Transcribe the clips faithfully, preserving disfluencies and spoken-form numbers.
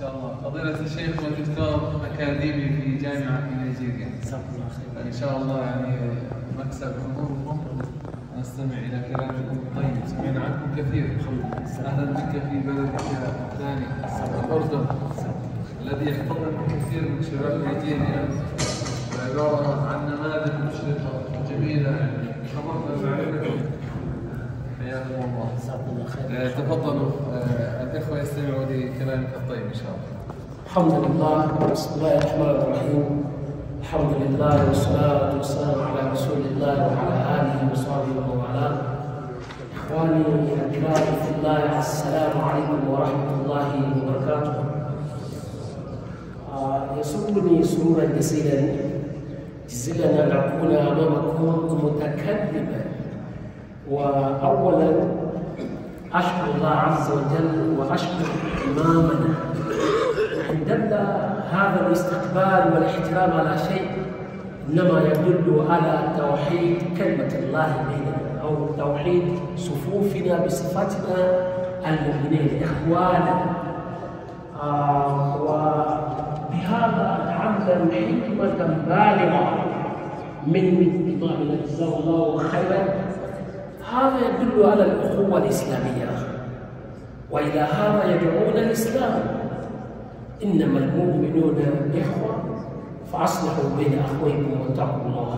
شاء الله. فضيلة الشيخ ودكتور أكاديمي في جامعة في نيجيريا. جزاكم الله خير. إن شاء الله يعني مكسب حضوركم نستمع إلى كلامكم الطيب، سمعنا عنكم كثير. أهلا بك في بلدك الثاني الأردن الذي يحتضن كثير من شباب نيجيريا، عبارة عن نماذج مشرقة جميلة يعني خبرنا بعينكم. حياكم الله. جزاكم الله خير. تفضلوا الإخوة يستمعوا لكلامك الطيب إن شاء الله. الحمد لله، بسم الله الرحمن الرحيم. الحمد لله والصلاة والسلام على رسول الله وعلى آله وصحبه ومن والاه. إخواني الكرام في الله، السلام عليكم ورحمة الله وبركاته. آه يسرني سرورا جزيلا جزيلا أن أكون أمامكم متكلما، وأولا أشكر الله عز وجل وأشكر إمامنا إن دل هذا الاستقبال والاحترام على شيء إنما يدل على توحيد كلمة الله بيننا، أو توحيد صفوفنا بصفتنا المؤمنين إخوانا. آه وبهذا عملا حكمة بالغة من إمامنا جزاه الله خيرا. هذا يدل على الأخوة الإسلامية، وإلى هذا يدعون الإسلام: إنما المؤمنون إخوة فأصلحوا بين أخويكم واتقوا الله.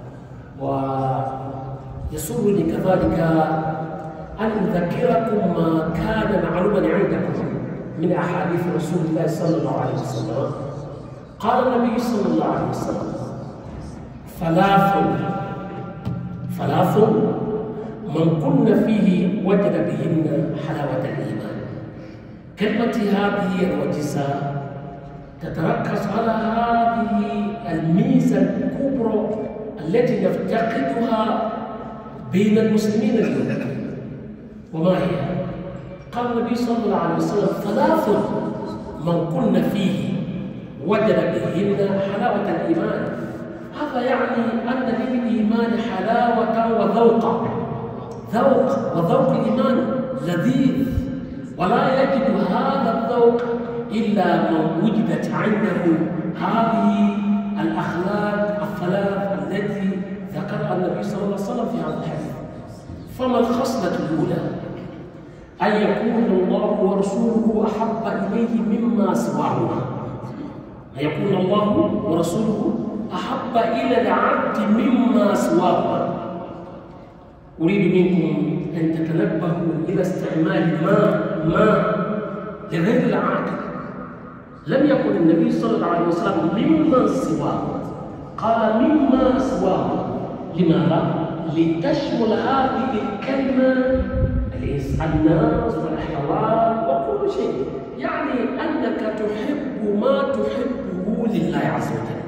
ويسرني كذلك أن أذكركم ما كان معلوما عندكم من أحاديث رسول الله صلى الله عليه وسلم. قال النبي صلى الله عليه وسلم: ثلاث ثلاث من كن فيه وجد بهن حلاوة الإيمان. كلمتي هذه الوجزة تتركز على هذه الميزة الكبرى التي نفتقدها بين المسلمين اليوم. وما هي؟ قال النبي صلى الله عليه وسلم: ثلاث من كن فيه وجد بهن حلاوة الإيمان. هذا يعني أن للإيمان حلاوة وذوقا، ذوق وذوق الإيمان لذيذ، ولا يجد هذا الذوق إلا من وجدت عنده هذه الأخلاق الثلاث التي ذكرها النبي صلى الله عليه وسلم في هذا الحديث. فما الخصلة الأولى؟ أن يكون الله ورسوله أحب إليه مما سواهما. أن يكون الله ورسوله أحب إلى العبد مما سواهما. أريد منكم أن تتنبهوا إلى استعمال ما ما لغير العاقل. لم يقل النبي صلى الله عليه وسلم مما سواه، قال مما سواه. لماذا؟ لتشمل هذه الكلمة الناس والحيوان وكل شيء، يعني أنك تحب ما تحبه لله عز وجل.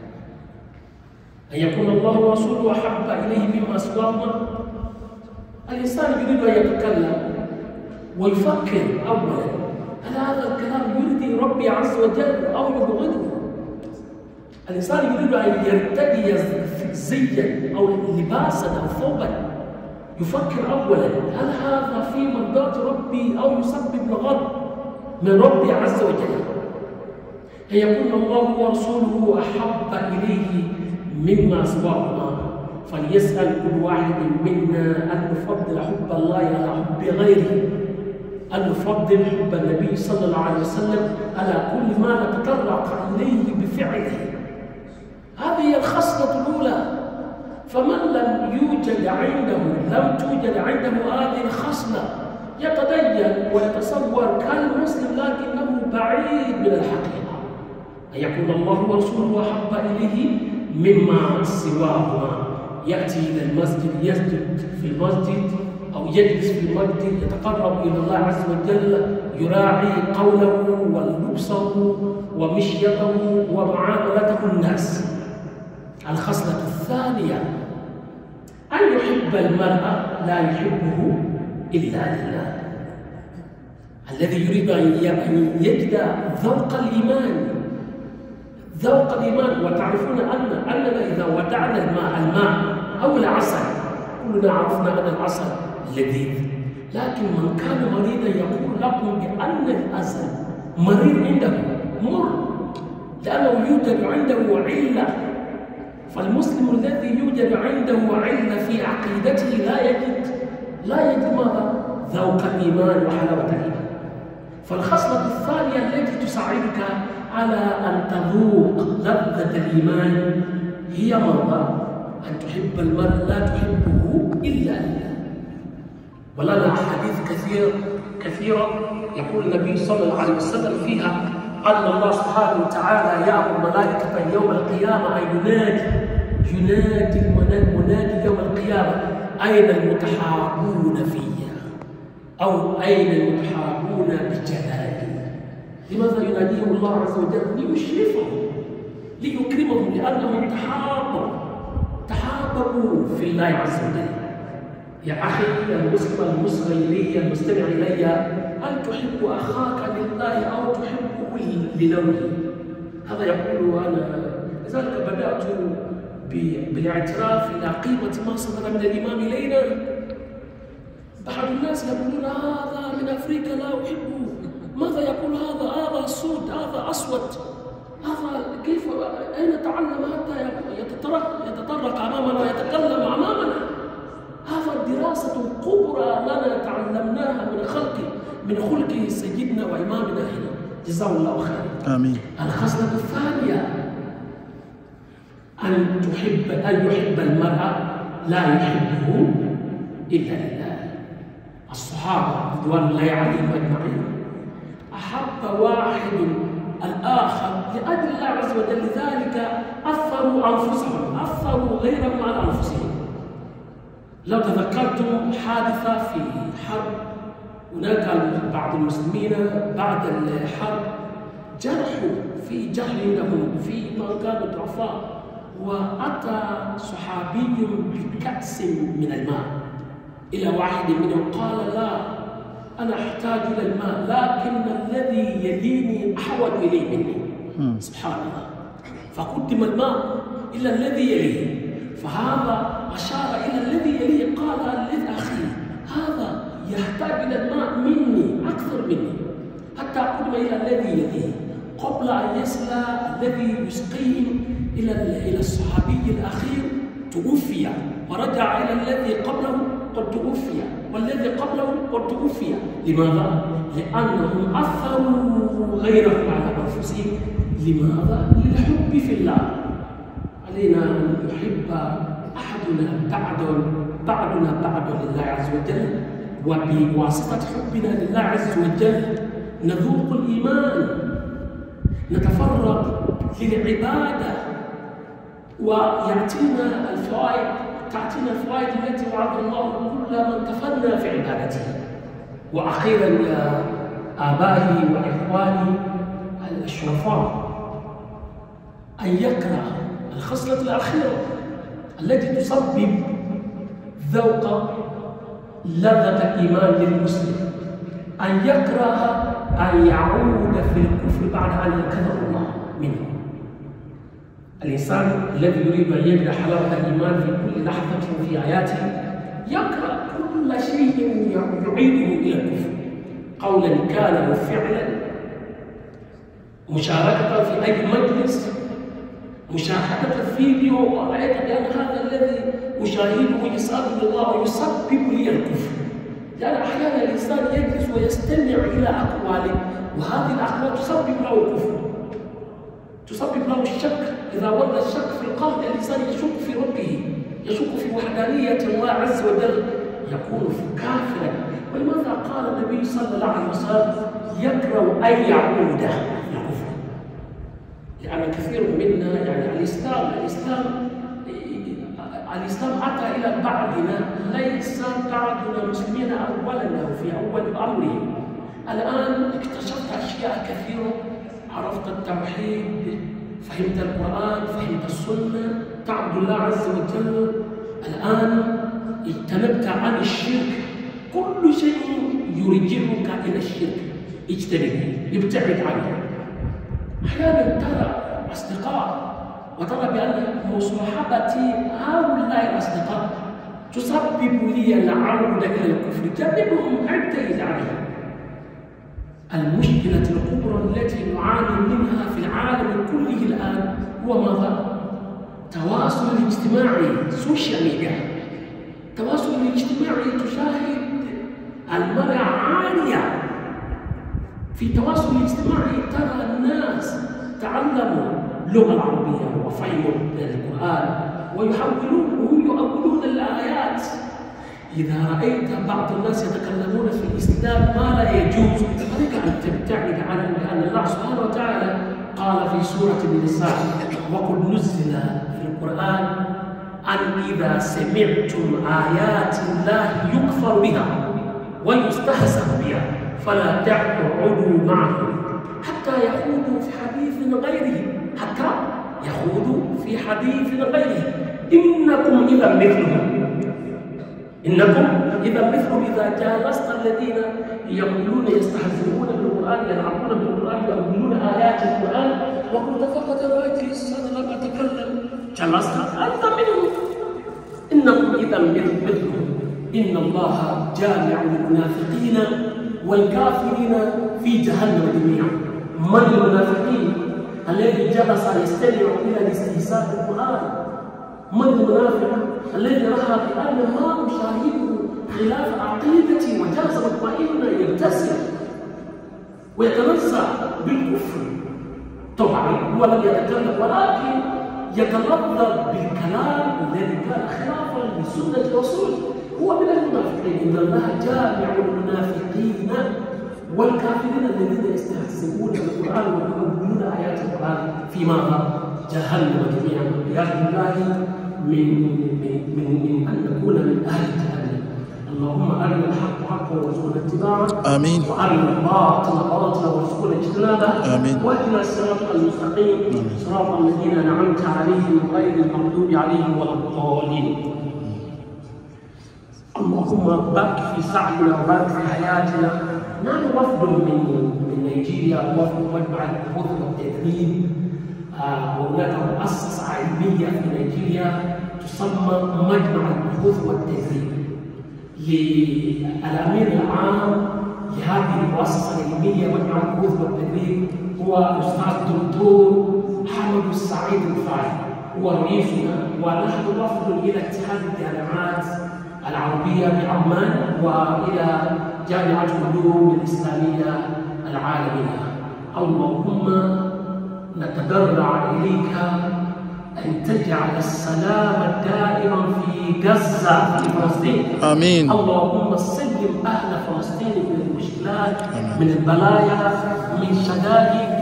أن يكون الله ورسوله أحب إليه مما سواهما. الإنسان يريد أن يتكلم ويفكر أولا: هل هذا الكلام يرضي ربي عز وجل أو يبغضه؟ الإنسان يريد أن يرتدي زيا أو لباسا أو ثوبا، يفكر أولا: هل هذا في مرضاة ربي أو يسبب الغضب من ربي عز وجل؟ أن يكون الله ورسوله أحب إليه مما سواهما. فليسأل كل واحد منا أن نفضل حب الله على حب غيره، أن نفضل حب النبي صلى الله عليه وسلم على كل ما نتطرق إليه بفعله. هذه هي الخصلة الأولى. فمن لم يوجد عنده لم توجد عنده هذه الخصلة يتدين ويتصور كالمسلم لكنه بعيد من الحقيقة. أن يكون الله ورسوله أحب إليه مما سواهما. يأتي إلى المسجد، يسجد في المسجد أو يجلس في المسجد، يتقرب إلى الله عز وجل، يراعي قوله ولبسه ومشيته ومعاملته الناس. الخصلة الثانية: أن يحب المرء لا يحبه إلا لله. الذي يريد أن يجد ذوق الإيمان، ذوق الإيمان. وتعرفون أن أننا إذا ودعنا الماء الماء أو العسل، كلنا عرفنا أن العسل لذيذ، لكن من كان مريضا يقول لكم بأن العسل مريض عنده مر، لأنه يوجد عنده علة. فالمسلم الذي يوجد عنده علة في عقيدته لا يجد لا يجد ماذا؟ ذوق الإيمان وحلاوة الإيمان. فالخصلة الثانية التي تساعدك على أن تذوق لذة الإيمان هي ماذا؟ أن تحب المرء لا تحبه إلا لله. ولنا أحاديث كثير كثيرة يقول النبي صلى الله عليه وسلم فيها أن الله سبحانه وتعالى يأمر ملائكته يوم القيامة أن ينادي ينادي المنادي يوم القيامة: أين المتحابون فيا؟ أو أين المتحابون بجلالي؟ لماذا يناديهم الله عز وجل؟ ليشرفهم، ليكرمهم، لأنهم تحابوا تحاببوا في الله عز وجل. يا أخي المسلم المصغي إلي المستمع إلي، هل تحب أخاك لله أو تحبه للونه؟ هذا يقول أنا. لذلك بدأت بالاعتراف إلى قيمة ما صدر من الإمام إلينا. بعض الناس يقولون هذا من أفريقيا لا أحبه، ماذا يقول هذا؟ هذا سود، هذا أسود، هذا كيف أين تعلم حتى يتطرق يتطرق أمامنا ويتكلم أمامنا؟ هذا دراسة كبرى لنا تعلمناها من خلق من خلق سيدنا وإمامنا هنا، جزاه الله خيرا. آمين. الخصلة الثانية أن تحب أن يحب المرء لا يحبه إلا لله. الصحابة رضوان الله عليهم أجمعين أحب واحد الآخر لأجل الله عز وجل، لذلك أثروا أنفسهم أثروا غيرهم على أنفسهم. لو تذكرتم حادثة في حرب، هناك بعض المسلمين بعد الحرب جرحوا في جهلهم في من كانوا ضعفاء، وأتى صحابي بكأس من الماء إلى واحد منهم قال: لا، أنا أحتاج إلى الماء، لكن الذي يليني أحوج إليه مني. سبحان الله. فقدم الماء إلى الذي يليه، فهذا أشار إلى الذي يليه قال: الذي أخي هذا يحتاج إلى الماء مني أكثر مني، حتى قدم إلى الذي يليه قبل أن يصل الذي يسقيهم إلى إلى الصحابي الأخير توفي، ورجع إلى الذي قبله قد توفي، والذي قبله قد توفي. لماذا؟ لأنهم أثروا غيرهم على أنفسهم. لماذا؟ للحب في الله. علينا أن يحب أحدنا بعد بعدنا بعد لله عز وجل، وبواسطة حبنا لله عز وجل نذوق الإيمان، نتفرغ للعبادة، ويأتينا الفوائد تأتينا الفوائد التي وعد الله كل من تفنى في عبادته. وأخيرا يا آبائي وإخواني الشرفاء، أن يكره الخصلة الأخيرة التي تسبب ذوق لذة الإيمان للمسلم، أن يكره أن يعود في الكفر بعد أن يكره الله منه. الإنسان الذي يريد أن يجد حلاوة الإيمان في كل لحظة في حياته يكره كل شيء يعيده إلى الكفر، قولا كان وفعلا، مشاركة في أي مجلس، مشاهدة الفيديو، ورأيت بأن هذا الذي أشاهده يسأل الله ويسبب لي الكفر. لأن أحيانا الإنسان يجلس ويستمع إلى أقواله، وهذه الأقوال تسبب له الكفر، تسبب له الشك. إذا ولد الشك في القلب الإنسان يشك في ربه، يشك في وحدانية الله عز وجل، يكون كافرا. ولماذا قال النبي صلى الله عليه وسلم يكره أن يعود الكفر؟ لأن كثير منا يعني الإسلام الإسلام الإسلام أتى إلى بعضنا، ليس بعضنا مسلمين أولا أو في أول أمره. الآن اكتشفت أشياء كثيرة، عرفت التوحيد، فهمت القرآن، فهمت السنة، تعبد الله عز وجل. الآن اجتنبت عن الشرك، كل شيء يرجعك إلى الشرك اجتنبه، ابتعد عنه. أحيانا ترى أصدقاء وترى بأن مصاحبتي هؤلاء الأصدقاء تسبب لي العودة إلى الكفر، جنبهم ابتعد عنهم. المشكلة الكبرى التي نعاني منها في العالم كله الآن هو ماذا؟ التواصل الاجتماعي، سوشيال ميديا. التواصل الاجتماعي تشاهد المرأة عالية في التواصل الاجتماعي، ترى الناس تعلموا اللغة العربية وفهموا القرآن ويحولون وهم يؤولون الآيات. إذا رأيت بعض الناس يتكلمون في الإسلام ما لا يجوز، عليك أن تبتعد عنه، لأن الله سبحانه وتعالى قال في سورة النساء: وقد نزل في القرآن أن إذا سمعتم آيات الله يكفر بها ويستهزأ بها فلا تقعدوا معهم حتى يخوضوا في حديث غيره حتى يخوضوا في حديث غيره إنكم إذا مثلهم إنكم إذا مثلهم إذا جالست الذين يقولون يستهزئون بالقرآن يلعبون بالقرآن يقولون آيات القرآن وقلت فقط رأيت أنا لم أتكلم جلست أنت منهم إنكم إذا مثلهم إن الله جامع المنافقين والكافرين في جهنم جميعا. من المنافقين؟ الذي جلس يستمع إلى الاستهزاء بالقرآن. من المنافق؟ الذي رأى بأن ما يشاهده خلاف عقيدتي وجلس مطمئنا يبتسم ويتنزع بالكفر. طبعا هو لم يتكلم ولكن يتلفظ بالكلام الذي كان خلافا لسنة الرسول. هو من المنافقين. إن الله جامع المنافقين والكافرين الذين يستهزئون بالقرآن ويؤولون آيات القرآن في ماذا؟ جهنم جميعا والعياذ بالله من من من أن نكون من أهل جهنم. اللهم أرنا الحق حقا وارزقنا اتباعه. آمين. وأرنا الباطل باطلا وارزقنا اجتنابه. آمين. واهدنا الصراط المستقيم صراط الذين أنعمت عليهم غير المغضوب عليهم ولا الضالين. اللهم بارك في سعينا وبارك في حياتنا. نحن وفد من من نيجيريا، وفد مجمع البحوث والتدريب. آه وهناك مؤسسة علمية في نيجيريا تسمى مجمع البحوث والتدريب. للأمين العام لهذه المؤسسة العلمية مجمع البحوث والتدريب هو الأستاذ الدكتور حمد السعيد الرفاعي، هو رئيسنا. ونحن وفد إلى اتحاد الجامعات العربية بعمان وإلى جامعة العلوم الإسلامية العالمية. اللهم نتضرع إليك أن تجعل السلام الدائم في غزة في فلسطين. آمين. اللهم سلم أهل فلسطين من المشكلات، من البلايا، من شدائد،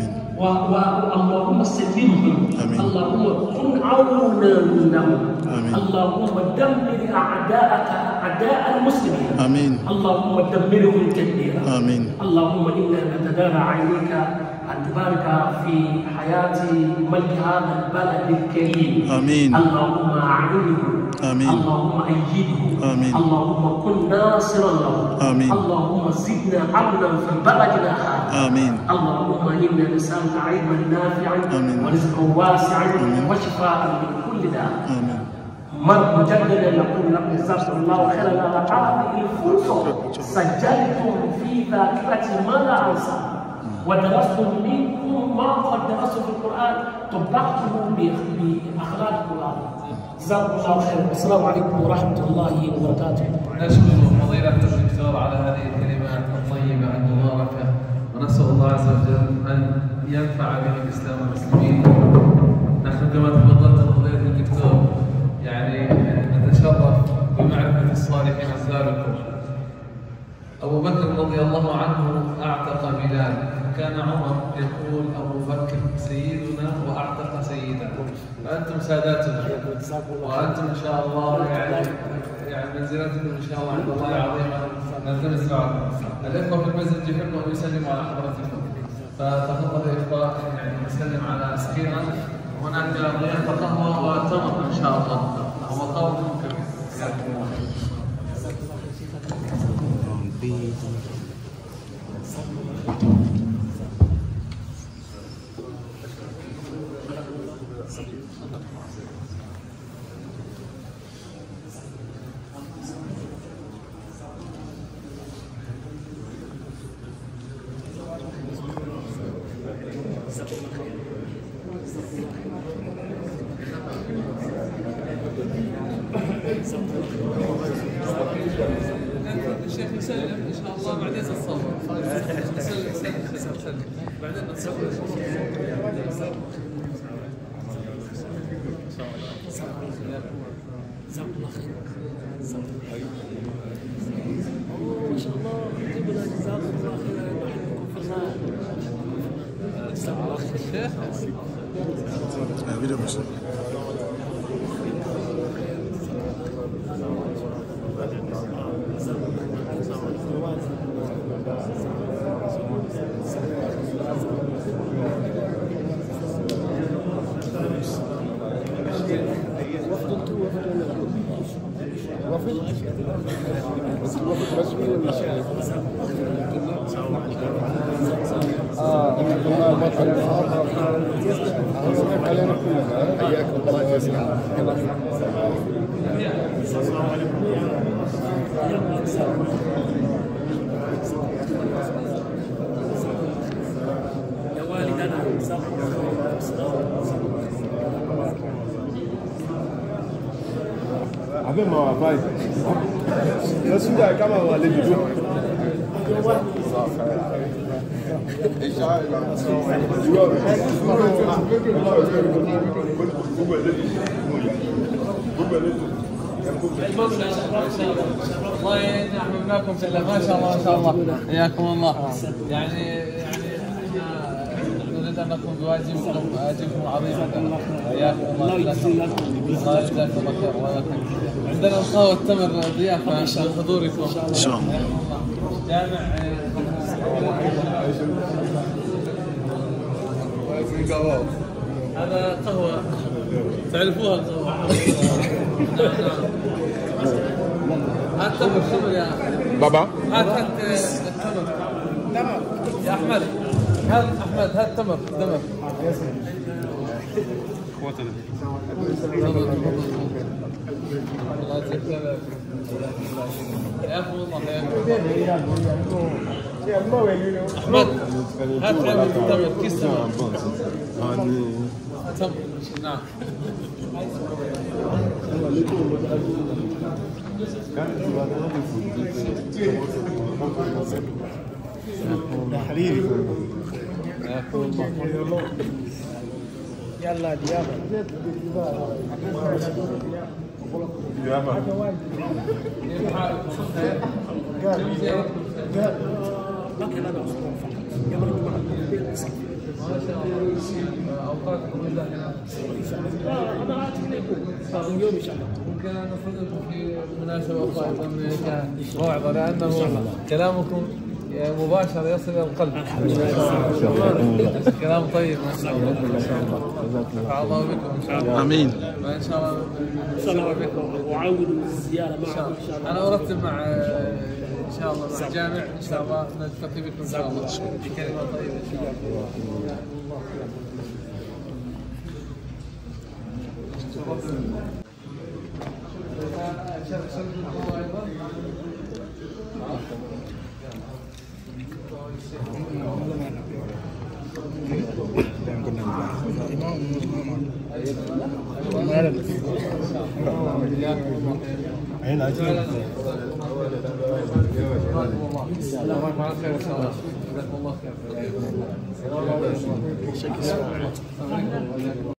واللهم سلمهم. اللهم كن عونا لهم. اللهم دمر أعداءك أعداء المسلمين. آمين. اللهم دمرهم تدميرا. آمين. اللهم إنا نتضرع إليك أن تبارك في حياة ملك هذا البلد الكريم. آمين. اللهم أعنه. آمين. اللهم أيده. آمين. اللهم كن ناصرا له. آمين. اللهم زدنا عملا في بلدنا هذا. آمين. اللهم إنا نسألك علما نافعا ورزقا واسعا وشفاء من كل داء. آمين. مجددا نقول لكم جزاكم الله خيرا على هذه الفرصة. سجلتم في ذاكرتي ما لا أنسى، ودرستم منكم ما قد درست في القرآن طبقته بأخلاق القرآن. جزاكم الله خيرا. السلام عليكم ورحمة الله وبركاته. نشكر فضيلة الدكتور على هذه الكلمات الطيبة المباركة، ونسأل الله عز وجل أن ينفع به الإسلام والمسلمين. نحن كما تفضلت فضيلة الدكتور يعني نتشرف بمعرفة الصالحين أمثالكم. أبو بكر رضي الله عنه أعتق بلال، كان عمر يقول أبو بكر سيدنا وأعتق سيدا، فأنتم ساداتنا وأنتم إن شاء الله يعني يعني منزلتكم إن شاء الله عند الله عظيمة. نلتمس دعاءكم. الإخوة في المسجد يحبوا أن يسلموا على حضرتكم، فتفضل يا إخوة يعني نسلم على سكينة. هناك ضيافة قهوة وتمر إن شاء الله ومقام كبير. الشيخ يسلم ان شاء الله بعدين نتصور. سلم سلم سلم بعدين نتصور. جزاكم الله خير. ما شاء الله جبنا جزاكم الله خير. جزاكم الله خير. فيديو بس. وفد وفد رسمي ولا شعبي؟ اه مثلا علينا كلنا حياكم الله جميعا. يا والدنا Abẹ́ máa wà báyìí. Lọ sí ìdá ká máa wà lébi tó. الله يحميكم في الله. ما شاء الله ما شاء الله حياكم الله. يعني يعني نريد ان نقوم بواجبكم واجبكم العظيم. حياكم الله. الله يجزاكم الله خير. الله يكرمك. عندنا نخاوة تمر ضيافه بحضوركم ان شاء الله. جامع هذا قهوه تعرفوها القهوه. هات تمر تمر يا بابا. هات هات التمر تمر يا احمد. هات احمد هات تمر تمر. الله يجزاك حياكم الله. احمد هات علبة تمر كيس تمر. تمر نعم. يا حبيبي. حياكم الله. يلا ديابا. ديابا. كيف حالكم؟ قال قال لكن انا ما شاء الله اوقاتكم مزدحمه. انا اتي اليكم اليوم ان شاء الله. ممكن ان نفردكم في مناسبه اخرى ايضا كموعظه لانه كلامكم مباشر يصل الى القلب. كلام طيب ما شاء الله. نفع الله بكم ان شاء الله. امين. وان شاء الله ان شاء الله بكم واعود الزياره معكم ان شاء الله. انا ارتب مع ان شاء الله مع الجامع ان شاء الله نلتقي بكم ان شاء الله بكلمه طيبه ان شاء الله. عين عجيب. الله مع الخير ان شاء الله. جزاكم الله خير.